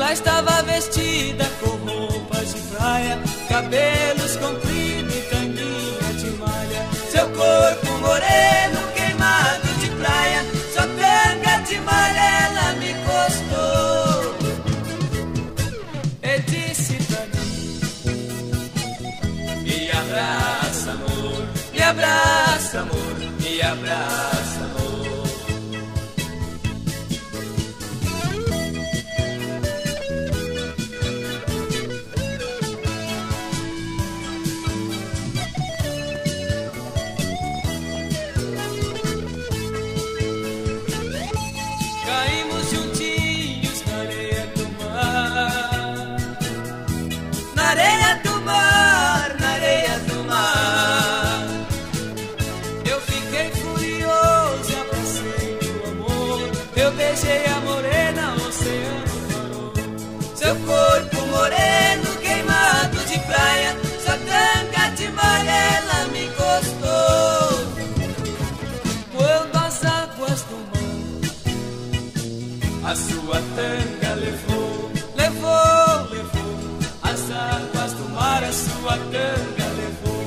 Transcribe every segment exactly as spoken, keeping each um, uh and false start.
Ela estava vestida com roupas de praia, cabelos compridos e tanguinha de malha. Seu corpo moreno queimado de praia, sua tanga de malha ela me encostou e disse pra mim: me abraça, amor, me abraça, amor, me abraça, amor. Caímos juntinhos na areia do mar, na areia do mar, na areia do mar. Eu fiquei furioso e abracei o amor, eu beijei a morena, o oceano parou. Seu corpo moreno queimado de praia, sua tanga de malha ela me encostou. Quando as águas do mar a sua tanga levou, levou, levou, as águas do mar a sua tanga levou.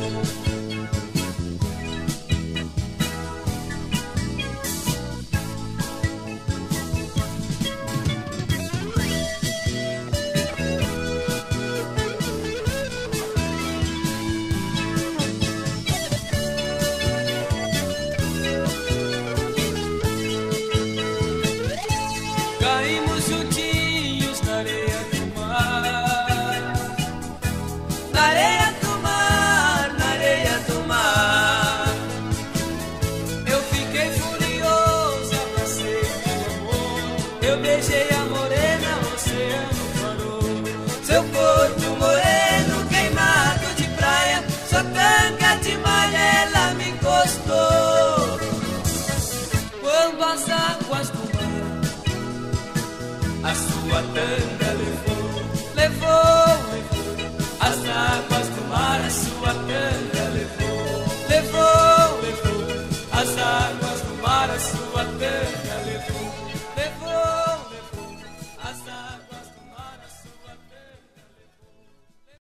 Caímos juntinhos na areia do mar, na areia do mar, na areia do mar. Eu fiquei furioso, abracei o amor, eu beijei a morena, o oceano parou. Seu corpo moreno queimado de praia, sua tanga de malha ela me encostou. Quando as águas do mar a sua tanga levou,